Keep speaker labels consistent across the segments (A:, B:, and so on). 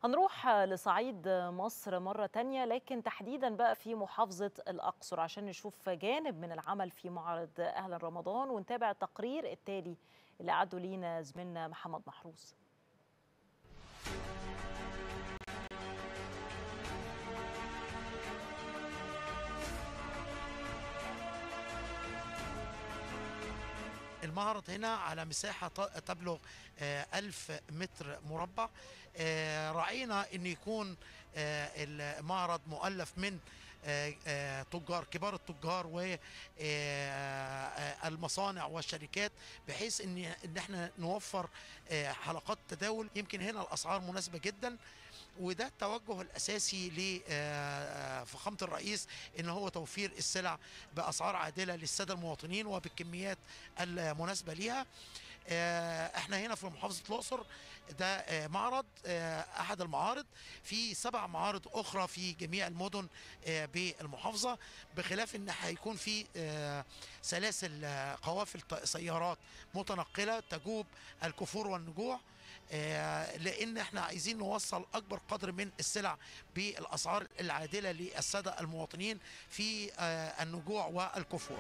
A: هنروح لصعيد مصر مرة تانية، لكن تحديدا بقى في محافظة الأقصر عشان نشوف جانب من العمل في معرض أهلا رمضان ونتابع التقرير التالي اللي أعده لينا زميلنا محمد محروس.
B: المعرض هنا على مساحة تبلغ 1000 متر مربع. راعينا أن يكون المعرض مؤلف من تجار كبار التجار والمصانع والشركات، بحيث ان احنا نوفر حلقات تداول. يمكن هنا الاسعار مناسبه جدا، وده التوجه الاساسي لفخامه الرئيس، ان هو توفير السلع باسعار عادله للساده المواطنين وبالكميات المناسبه ليها. احنا هنا في محافظه الاقصر، ده معرض احد المعارض في 7 معارض اخرى في جميع المدن بالمحافظه، بخلاف ان هيكون في سلاسل قوافل سيارات متنقله تجوب الكفور والنجوع، لان احنا عايزين نوصل اكبر قدر من السلع بالاسعار العادله للساده المواطنين في النجوع والكفور.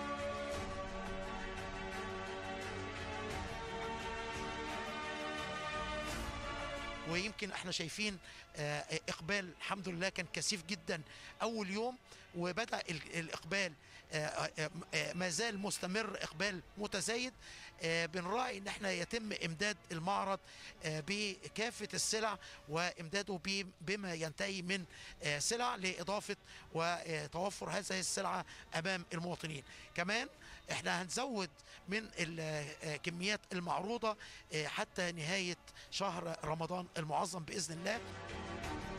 B: ويمكن احنا شايفين اقبال الحمد لله كان كثيف جدا اول يوم، وبدأ الاقبال ما زال مستمر، اقبال متزايد. بنراعي ان احنا يتم امداد المعرض بكافة السلع، وامداده بما ينتهي من سلع لاضافة وتوفر هذه السلعة امام المواطنين. كمان احنا هنزود من الكميات المعروضة حتى نهاية شهر رمضان المعظم بإذن الله.